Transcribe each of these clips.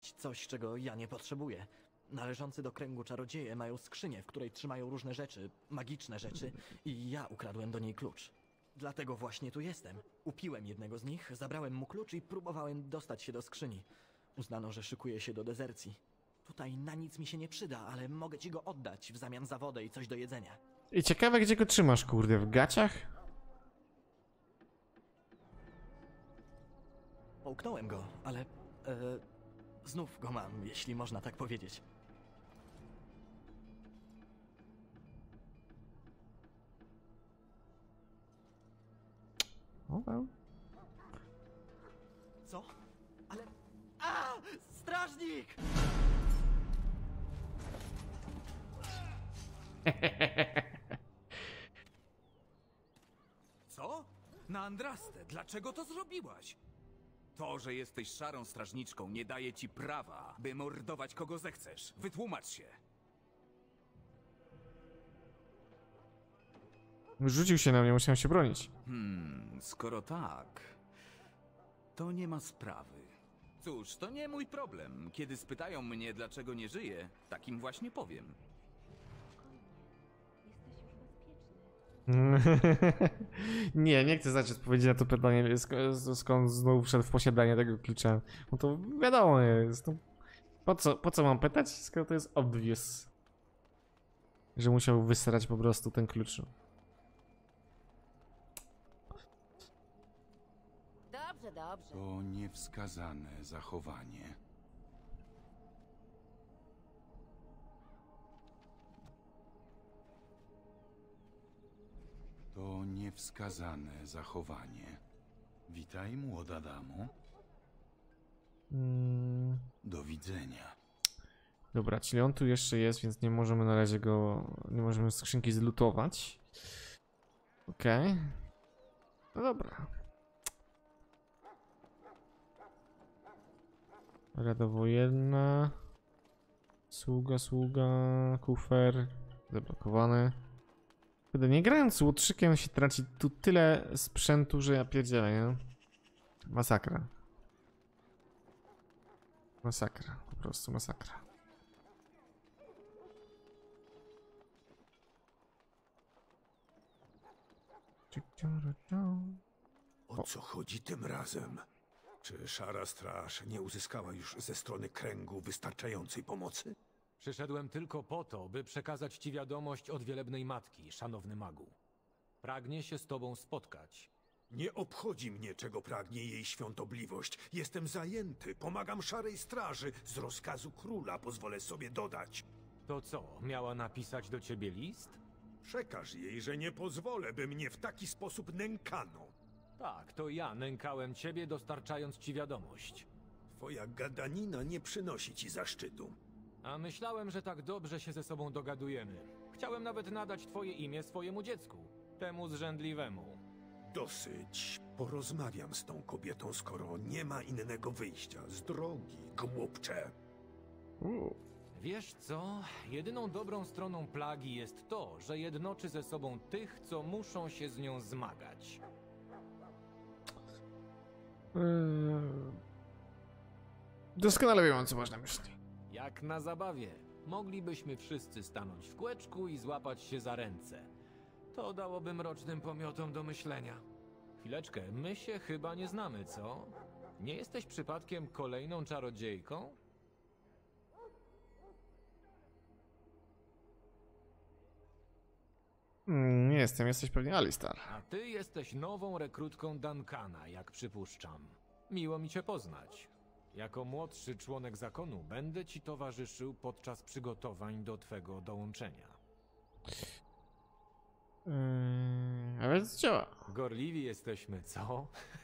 coś, czego ja nie potrzebuję. Należący do kręgu czarodzieje mają skrzynię, w której trzymają różne rzeczy, magiczne rzeczy, i ja ukradłem do niej klucz. Dlatego właśnie tu jestem. Upiłem jednego z nich, zabrałem mu klucz i próbowałem dostać się do skrzyni. Uznano, że szykuje się do dezercji. Tutaj na nic mi się nie przyda, ale mogę ci go oddać w zamian za wodę i coś do jedzenia. I ciekawe, gdzie go trzymasz, kurde, w gaciach? Połknąłem go, ale... znów go mam, jeśli można tak powiedzieć. O, well. Co? Ale... A! Strażnik! Co? Na Andraste, dlaczego to zrobiłaś? To, że jesteś szarą strażniczką, nie daje ci prawa, by mordować kogo zechcesz. Wytłumacz się. Rzucił się na mnie, musiałem się bronić. Skoro tak, to nie ma sprawy. Cóż, to nie mój problem. Kiedy spytają mnie, dlaczego nie żyję, takim właśnie powiem. Nie chcę znać odpowiedzi na to pytanie, skąd znów wszedł w posiadanie tego klucza. No to wiadomo jest. No, po co mam pytać, skoro to jest obvious, że musiał wysrać po prostu ten klucz. Dobrze, dobrze. To niewskazane zachowanie. To niewskazane zachowanie. Witaj, młoda damo. Do widzenia. Dobra, czyli on tu jeszcze jest, więc nie możemy na razie go... Nie możemy skrzynki zlutować. Okej. No dobra. Rada wojenna. Sługa, kufer. Zablokowany. Kiedy nie grając z łotrzykiem się traci tu tyle sprzętu, że ja pierdzielę, nie? Masakra. Masakra, po prostu masakra. O co chodzi tym razem? Czy Szara Straż nie uzyskała już ze strony kręgu wystarczającej pomocy? Przyszedłem tylko po to, by przekazać ci wiadomość od wielebnej matki, szanowny magu. Pragnie się z tobą spotkać. Nie obchodzi mnie, czego pragnie jej świątobliwość. Jestem zajęty, pomagam Szarej Straży. Z rozkazu króla pozwolę sobie dodać. To co, miała napisać do ciebie list? Przekaż jej, że nie pozwolę, by mnie w taki sposób nękano. Tak, to ja nękałem ciebie, dostarczając ci wiadomość. Twoja gadanina nie przynosi ci zaszczytu. A myślałem, że tak dobrze się ze sobą dogadujemy. Chciałem nawet nadać twoje imię swojemu dziecku, temu zrzędliwemu. Dosyć. Porozmawiam z tą kobietą, skoro nie ma innego wyjścia. Z drogi, głupcze. Wiesz co? Jedyną dobrą stroną plagi jest to, że jednoczy ze sobą tych, co muszą się z nią zmagać. Doskonale wiem, o co masz na myśli. Jak na zabawie. Moglibyśmy wszyscy stanąć w kółeczku i złapać się za ręce. To dałoby mrocznym pomiotom do myślenia. Chwileczkę, my się chyba nie znamy, co? Nie jesteś przypadkiem kolejną czarodziejką? Nie jestem, jesteś pewnie Alistar. A ty jesteś nową rekrutką Duncana, jak przypuszczam. Miło mi cię poznać. Jako młodszy członek zakonu będę ci towarzyszył podczas przygotowań do twego dołączenia. A więc działa. Gorliwi jesteśmy, co?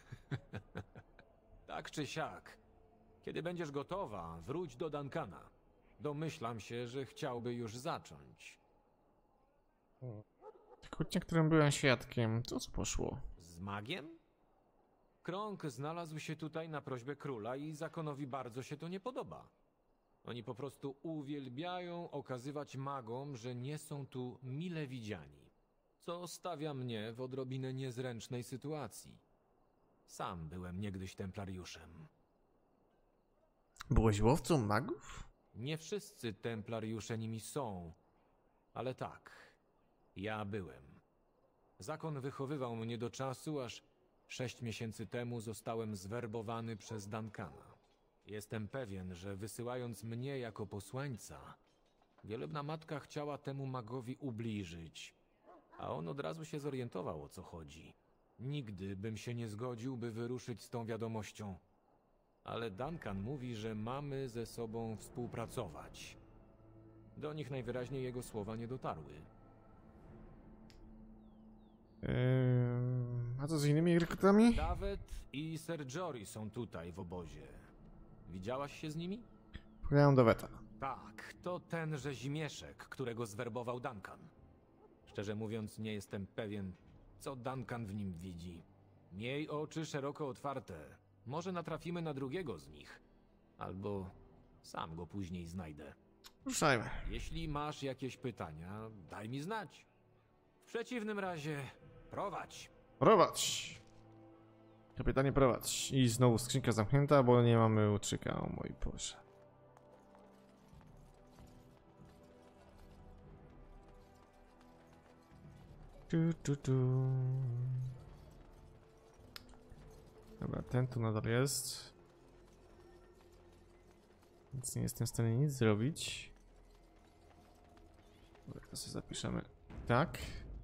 Tak czy siak. Kiedy będziesz gotowa, wróć do Duncana. Domyślam się, że chciałby już zacząć. Kłótnia, którym byłem świadkiem, to co poszło? Z magiem? Krąg znalazł się tutaj na prośbę króla i zakonowi bardzo się to nie podoba. Oni po prostu uwielbiają okazywać magom, że nie są tu mile widziani. Co stawia mnie w odrobinę niezręcznej sytuacji. Sam byłem niegdyś templariuszem. Byłeś łowcą magów? Nie wszyscy templariusze nimi są, ale tak, ja byłem. Zakon wychowywał mnie do czasu, aż 6 miesięcy temu zostałem zwerbowany przez Duncana. Jestem pewien, że wysyłając mnie jako posłańca, Wielebna Matka chciała temu magowi ubliżyć, a on od razu się zorientował, o co chodzi. Nigdy bym się nie zgodził, by wyruszyć z tą wiadomością. Ale Duncan mówi, że mamy ze sobą współpracować. Do nich najwyraźniej jego słowa nie dotarły. A co z innymi rekrutami? David i Sir Jory są tutaj w obozie. Widziałaś się z nimi? Pogadam do Weta. Tak, to tenże zimieszek, którego zwerbował Duncan. Szczerze mówiąc, nie jestem pewien, co Duncan w nim widzi. Miej oczy szeroko otwarte. Może natrafimy na drugiego z nich. Albo sam go później znajdę. Ruszajmy. Jeśli masz jakieś pytania, daj mi znać. W przeciwnym razie, prowadź. Prowadź. Kapitanie, prowadź. I znowu skrzynka zamknięta, bo nie mamy łuczyka, o mój Boże. Tu. Dobra, ten tu nadal jest. Więc nie jestem w stanie nic zrobić. Dobra, to sobie zapiszemy. Tak.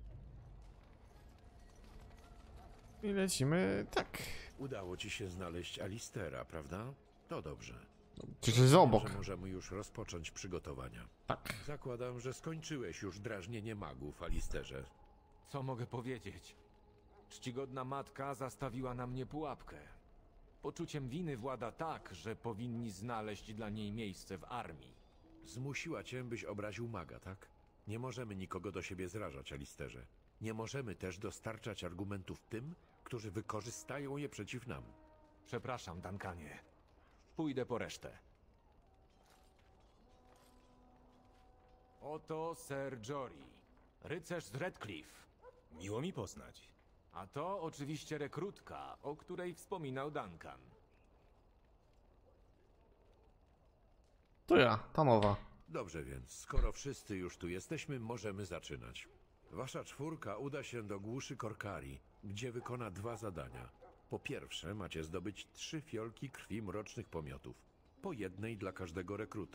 I lecimy tak. Udało ci się znaleźć Alistera, prawda? To dobrze. Czy to jest obok? Że możemy już rozpocząć przygotowania. Tak. Zakładam, że skończyłeś już drażnienie magów, Alisterze. Co mogę powiedzieć? Czcigodna matka zastawiła na mnie pułapkę. Poczuciem winy włada tak, że powinni znaleźć dla niej miejsce w armii. Zmusiła cię, byś obraził maga, tak? Nie możemy nikogo do siebie zrażać, Alisterze. Nie możemy też dostarczać argumentów tym, którzy wykorzystają je przeciw nam. Przepraszam, Duncanie. Pójdę po resztę. Oto Sir Jory, rycerz z Redcliffe. Miło mi poznać. A to oczywiście rekrutka, o której wspominał Duncan. To ja, ta mowa. Dobrze więc, skoro wszyscy już tu jesteśmy, możemy zaczynać. Wasza czwórka uda się do głuszy Korkari, gdzie wykona 2 zadania. Po pierwsze, macie zdobyć 3 fiolki krwi mrocznych pomiotów. Po jednej dla każdego rekruta.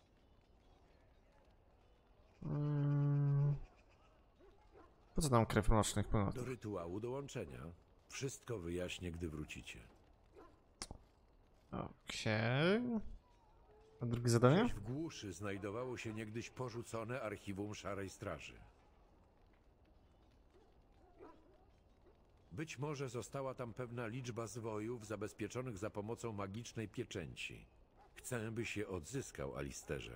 Po co nam krew mrocznych Do ponad? rytuału dołączenia. Wszystko wyjaśnię, gdy wrócicie. Okej. A drugie zadanie? Gdzieś w głuszy znajdowało się niegdyś porzucone archiwum Szarej Straży. Być może została tam pewna liczba zwojów zabezpieczonych za pomocą magicznej pieczęci. Chcę, byś je odzyskał, Alisterze.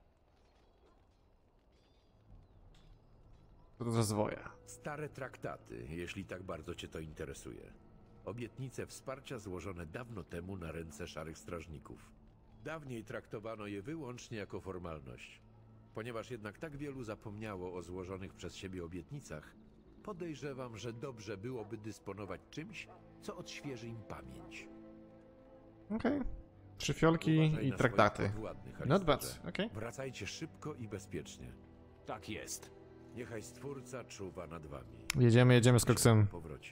Rozwoja. Stare traktaty, jeśli tak bardzo cię to interesuje. Obietnice wsparcia złożone dawno temu na ręce Szarych Strażników. Dawniej traktowano je wyłącznie jako formalność. Ponieważ jednak tak wielu zapomniało o złożonych przez siebie obietnicach, podejrzewam, że dobrze byłoby dysponować czymś, co odświeży im pamięć. Okej. 3 fiolki Uważaj i na traktaty. swoich podwładnych, Not Alisterze. bad, okej. Wracajcie szybko i bezpiecznie. Tak jest. Niechaj Stwórca czuwa nad wami. Jedziemy z koksem. Po powrocie.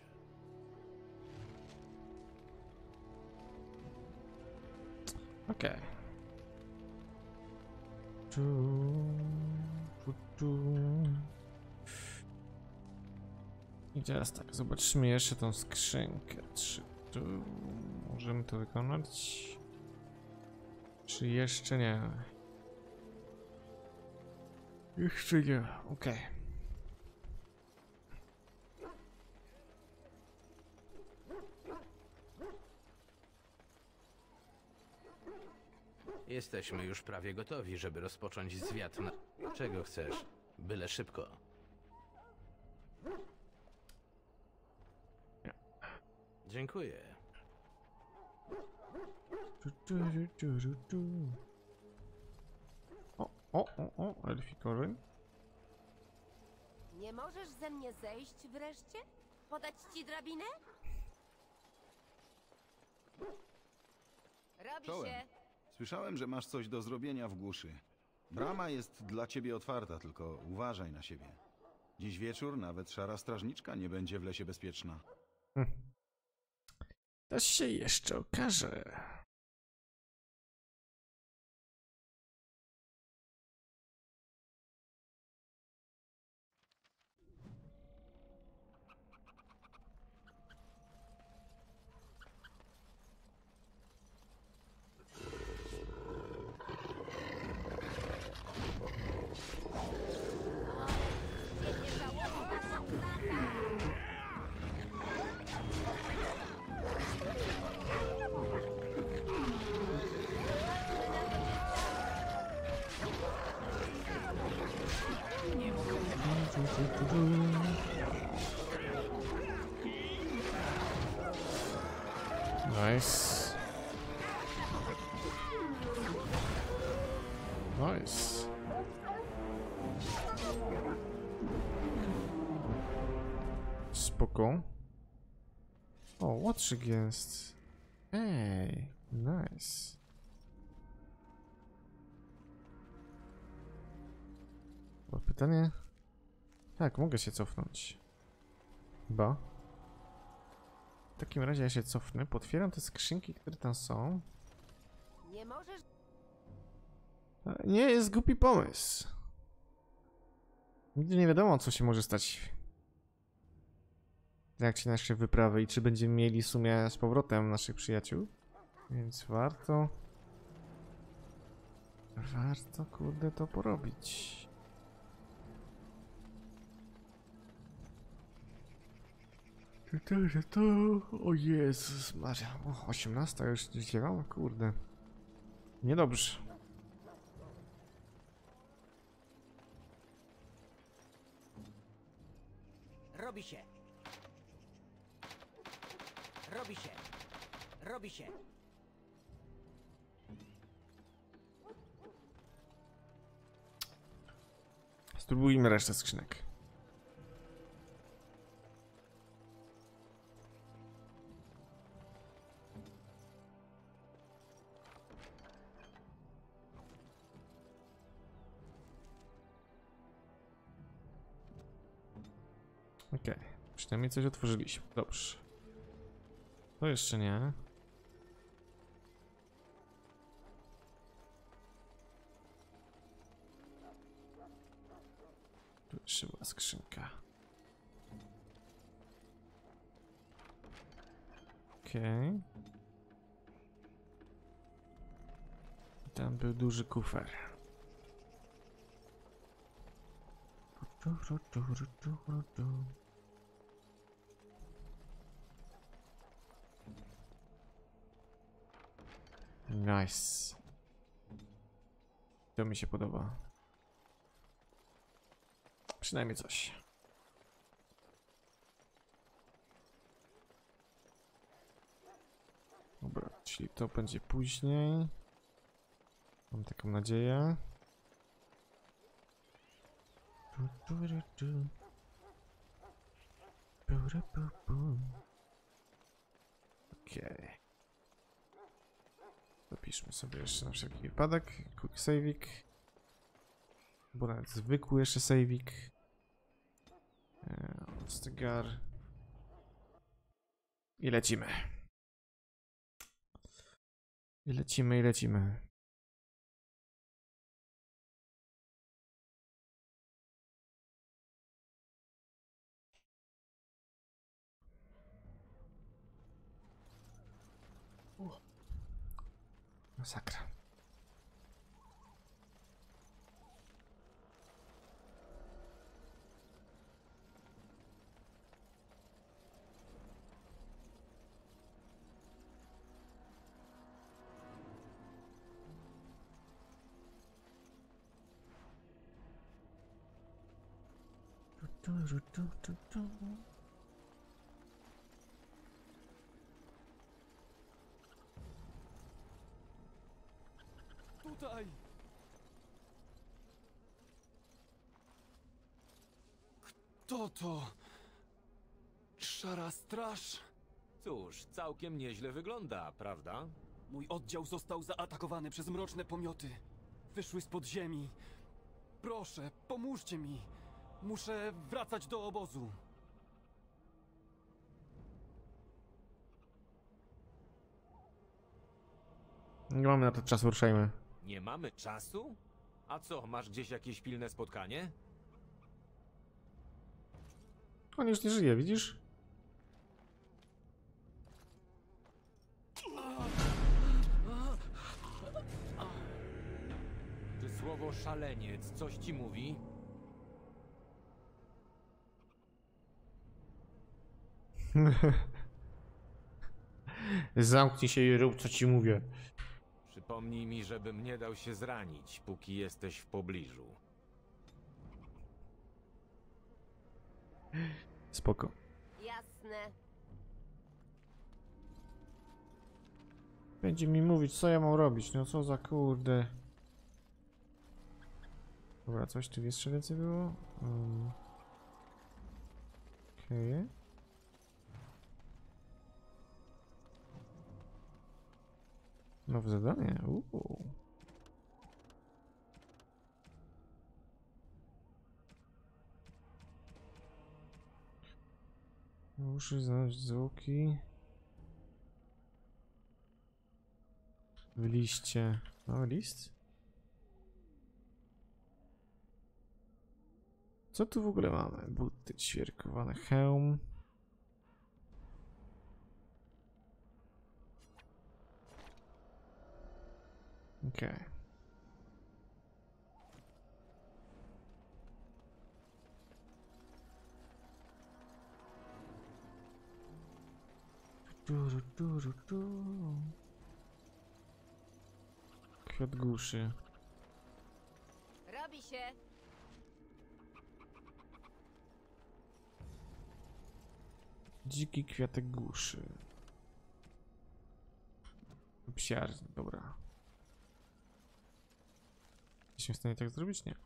Okej. I teraz tak, zobaczymy jeszcze tą skrzynkę. Czy tu możemy to wykonać? Czy jeszcze nie? Jeszcze nie, okej. Jesteśmy już prawie gotowi, żeby rozpocząć zwiat na... Czego chcesz? Byle szybko. Dziękuję. O, elfikory. Nie możesz ze mnie zejść wreszcie? Podać ci drabinę? Robi Czołem. się. Słyszałem, że masz coś do zrobienia w głuszy. Brama jest dla ciebie otwarta, tylko uważaj na siebie. Dziś wieczór nawet szara strażniczka nie będzie w lesie bezpieczna. To się jeszcze okaże. Nice. Nice. Spoko. O, łotrzyk jest. Ej, nice. Bo pytanie... Tak, mogę się cofnąć. Chyba. W takim razie ja się cofnę, potwieram te skrzynki, które tam są. Nie możesz... Nie jest głupi pomysł. Nigdy nie wiadomo, co się może stać w trakcie naszej wyprawy i czy będziemy mieli w sumie z powrotem naszych przyjaciół. Więc warto... Warto, kurde, to porobić. To... O Jezus Maria. O, 18 już działam, kurde. Niedobrze. Robi się. Robi się. Robi się. Spróbujmy resztę skrzynek. Okej, przynajmniej coś otworzyliśmy. Dobrze. To jeszcze nie. Tu jeszcze była skrzynka. Okej. Tam był duży kufer. Nice. To mi się podoba. Przynajmniej coś. Dobra, czyli to będzie później. Mam taką nadzieję. Okej. Zapiszmy sobie jeszcze na wszelki wypadek. Quick saveik. Bo nawet zwykły jeszcze saveik. Stegar. I lecimy. I lecimy, i lecimy. Masakra. Tutaj! Kto to? Szara straż? Cóż, całkiem nieźle wygląda, prawda? Mój oddział został zaatakowany przez mroczne pomioty. Wyszły z podziemi. Proszę, pomóżcie mi. Muszę wracać do obozu. Nie mamy na to czasu, ruszajmy. Nie mamy czasu? A co, masz gdzieś jakieś pilne spotkanie? On już nie żyje, widzisz? Czy słowo szaleniec coś ci mówi? Zamknij się i rób, co ci mówię. Przypomnij mi, żebym nie dał się zranić, póki jesteś w pobliżu. Spoko. Jasne. Będzie mi mówić, co ja mam robić. No co za kurde. Dobra, coś tu jeszcze więcej było? Okej. Nowe zadanie. Muszę znaleźć zwłoki. W liście. Mamy list? Co tu w ogóle mamy? Buty ćwierkowane, hełm. Okej. Kwiat głuszy. Robi się. Dziki kwiatek głuszy. Psiarni, dobra. Jesteśmy w stanie tak zrobić? Nie.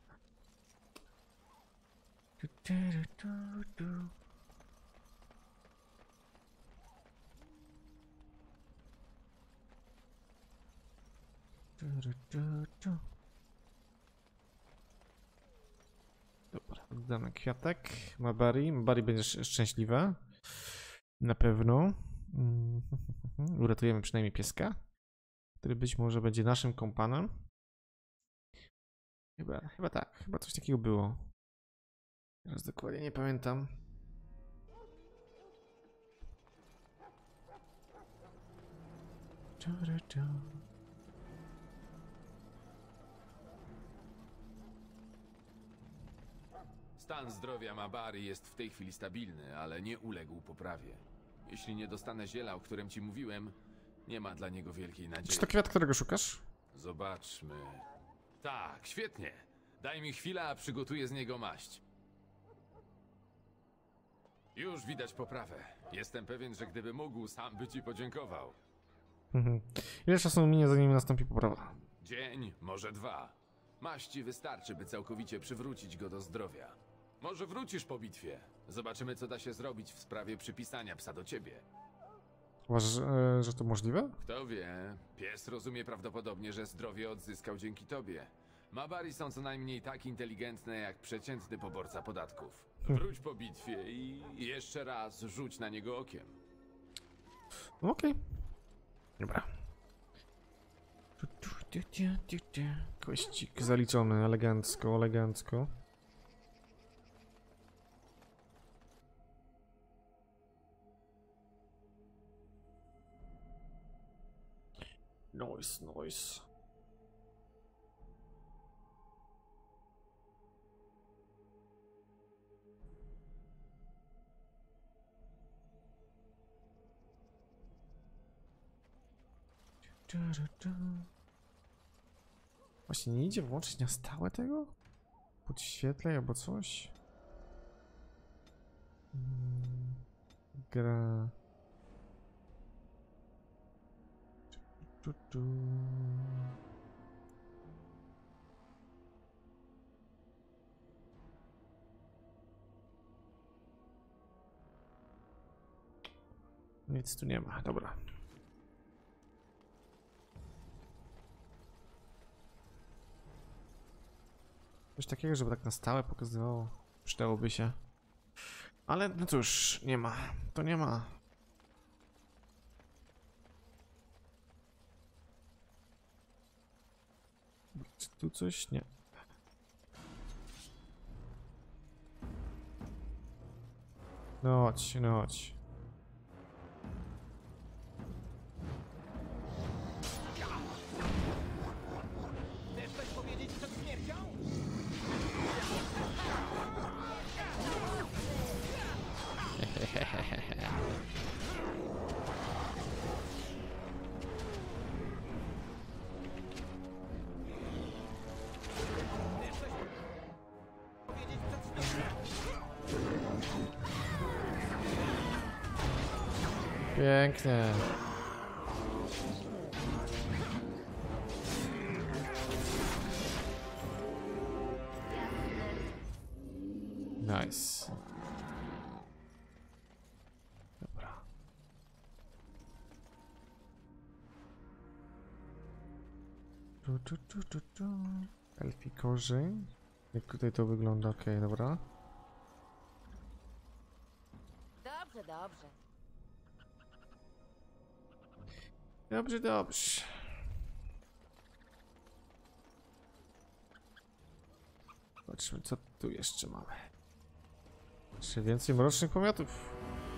Dobra, oddamy kwiatek. Mabari. Mabari będzie szczęśliwa. Na pewno. Uratujemy przynajmniej pieska, który być może będzie naszym kompanem. Chyba tak. Chyba coś takiego było. Teraz dokładnie nie pamiętam. Stan zdrowia Mabari jest w tej chwili stabilny, ale nie uległ poprawie. Jeśli nie dostanę ziela, o którym ci mówiłem, nie ma dla niego wielkiej nadziei. Czy to kwiat, którego szukasz? Zobaczmy. Tak, świetnie. Daj mi chwilę, a przygotuję z niego maść. Już widać poprawę. Jestem pewien, że gdyby mógł, sam by ci podziękował. Ile czasu minie, zanim nastąpi poprawa? Dzień, może 2. Maści wystarczy, by całkowicie przywrócić go do zdrowia. Może wrócisz po bitwie. Zobaczymy, co da się zrobić w sprawie przypisania psa do ciebie. Uważasz, że to możliwe? Kto wie, pies rozumie prawdopodobnie, że zdrowie odzyskał dzięki tobie. Mabari są co najmniej tak inteligentne jak przeciętny poborca podatków. Wróć po bitwie i jeszcze raz rzuć na niego okiem. Okej. Dobra. Kościk zaliczony, elegancko, elegancko. Nice, nice. Właśnie nie idzie włączyć na stałe tego? Podświetlaj albo coś? Gra... Nic tu nie ma, dobra. Coś takiego, żeby tak na stałe pokazywało. Przydałoby się. Ale no cóż, nie ma. To nie ma. Czy tu coś? Nie. No chodź, no chodź. Chcesz coś powiedzieć przed śmiercią? Pięknie. Nice. Dobra. Elfi korzeń. Jak tutaj to wygląda? Okej, dobra. Dobrze, dobrze. Dobrze, dobrze. Zobaczmy, co tu jeszcze mamy. Jeszcze więcej mrocznych pomiotów.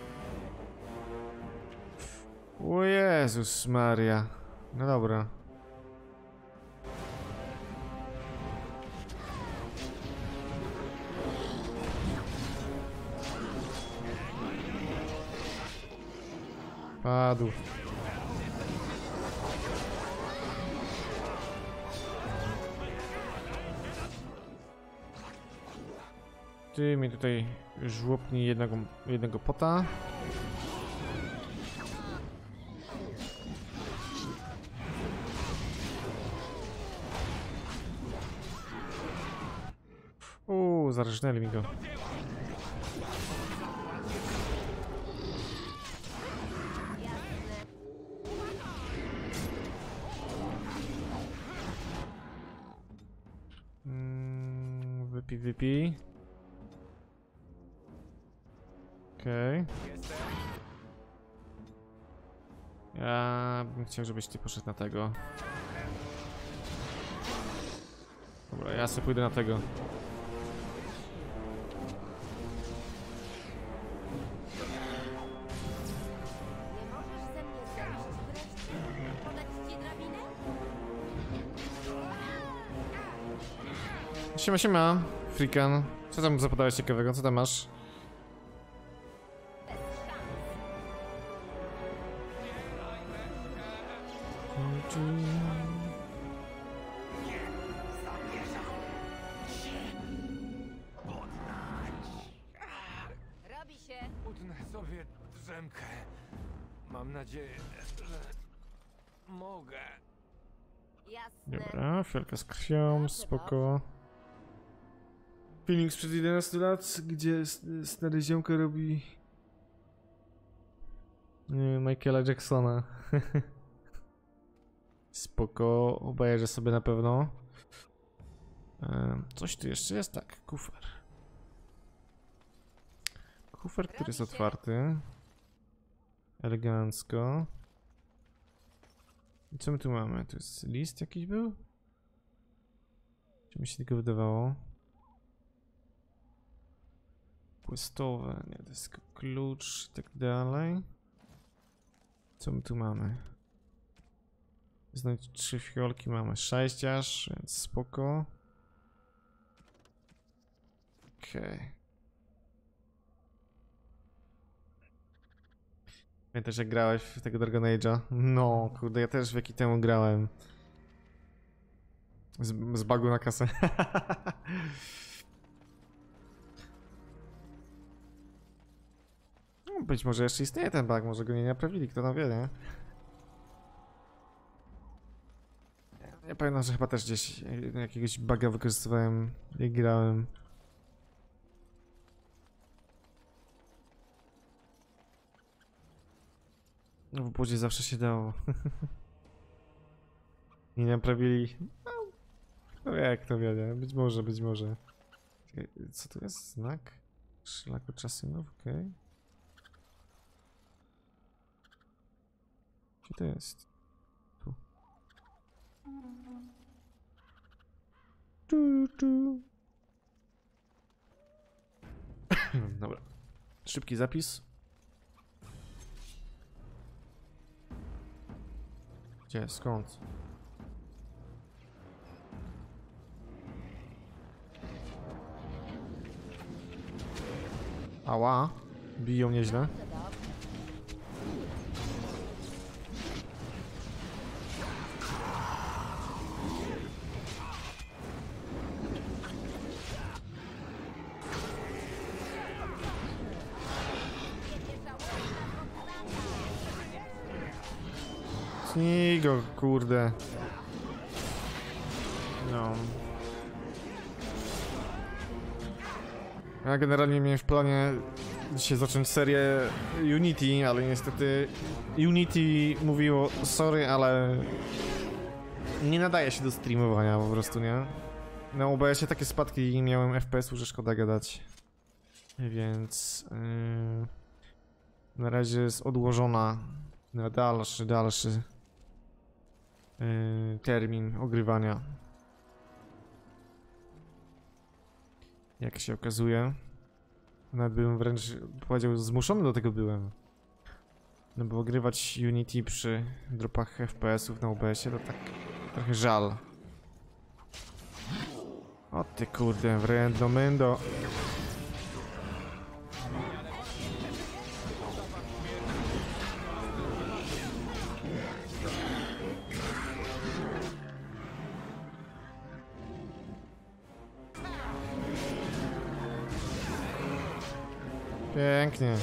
O Jezus Maria. No dobra. Padł. Ty mi tutaj żłopnij jednego pota. Zarżnęli mi go. Wypij. Okej. Ja bym chciał, żebyś ty poszedł na tego. Dobra, ja sobie pójdę na tego. Siema, siema, Frikan. Co tam zapodałeś ciekawego? Co tam masz? Robi się. Utnę sobie drzemkę. Mam nadzieję, że mogę. Jasne. Dobra, fiolka z krwią, spoko. Filmik sprzed 11 lat, gdzie stary ziomka robi Michaela Jacksona. Spoko, obejrzę sobie na pewno. Coś tu jeszcze jest? Tak, kufer. Kufer, który jest otwarty. Elegancko. I co my tu mamy? Tu jest list jakiś był? Czy mi się tylko wydawało? Questowe, nie, to jest klucz i tak dalej. Co my tu mamy? Znajdź 3 fiolki, mamy 6 aż, więc spoko. Okej. Pamiętasz, jak grałeś w tego Dragon Age'a? No, kurde, ja też wieki temu grałem. Z bugu na kasę. No, być może jeszcze istnieje ten bug, może go nie naprawili, kto tam wie, nie? Ja pamiętam, że chyba też gdzieś jakiegoś buga wykorzystywałem, jak grałem. No w obozie zawsze się dało. Nie naprawili. No, Jak to wie, być może, być może. Czekaj, co to jest? Znak? Szlaku czasynów, okej. Gdzie to jest? Tu. Dobra. Szybki zapis. Gdzie? Skąd? Ała. Biją nieźle. Tnij go, kurde. No. Ja generalnie miałem w planie dzisiaj zacząć serię Unity, ale niestety Unity mówiło sorry, ale nie nadaje się do streamowania po prostu, nie? Na OBS-ie takie spadki miałem FPS-u, że szkoda gadać. Więc na razie jest odłożona na dalszy termin ogrywania. Jak się okazuje. Nawet byłem wręcz, powiedział, zmuszony do tego byłem. No bo ogrywać Unity przy dropach FPS-ów na OBS-ie to tak trochę żal. O ty kurde, wrędno mendo. Pięknie.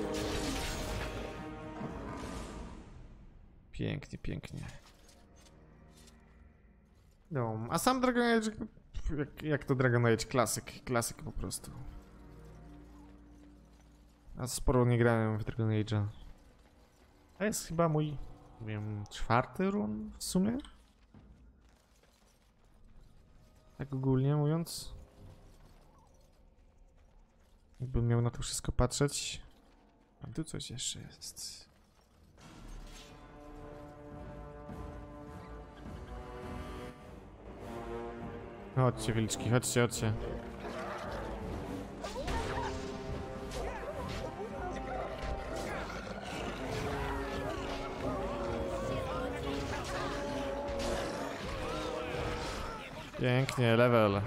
Pięknie, pięknie. No, a sam Dragon Age, jak to Dragon Age? Klasyk po prostu. A sporo nie grałem w Dragon Age'a. To jest chyba mój, nie wiem, 4. run w sumie? Tak ogólnie mówiąc. Jakbym miał na to wszystko patrzeć. A tu coś jeszcze jest. Chodźcie, wilczki, chodźcie, chodźcie. Pięknie, level.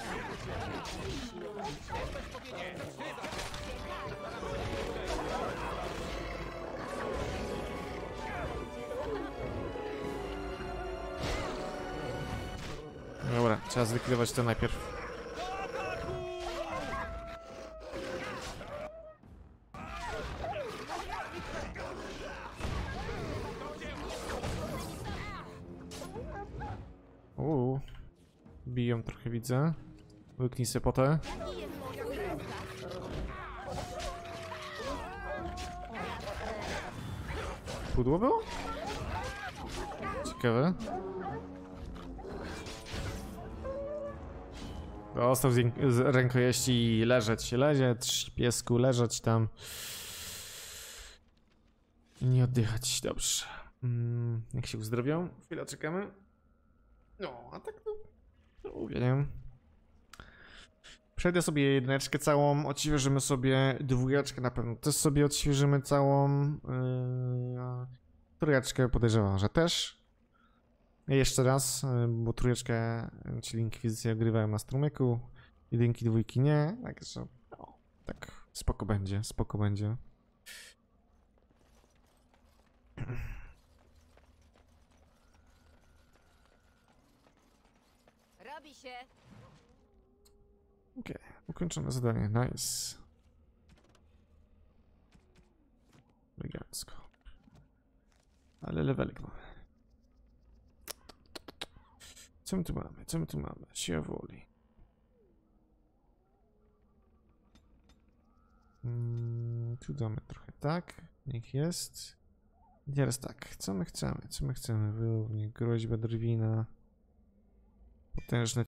Dobra, trzeba zlikwidować to najpierw. Biją trochę, widzę. Łyknij sobie potę. Pudło było? Ciekawe. Dostał z rękojeści i leżeć, piesku, leżeć tam. I nie oddychać, dobrze. Jak się uzdrowią? Chwilę czekamy. No, a tak no uwielbiam. Przejdę sobie jedyneczkę całą, odświeżymy sobie dwójeczkę na pewno. Też sobie odświeżymy całą. Trójeczkę podejrzewam, że też. Jeszcze raz, bo trójeczkę, czyli Inkwizycję ogrywałem na strumyku. Jedynki, dwójki nie, także no, tak spoko będzie, spoko będzie. Robi się. Okej, ukończone zadanie, nice. Elegancko. Ale levelik mamy. Co my tu mamy? Co my tu mamy? Siła woli. Tu damy trochę tak. Niech jest. I teraz tak. Co my chcemy? Co my chcemy? Wylownik, groźba drwina. Potężne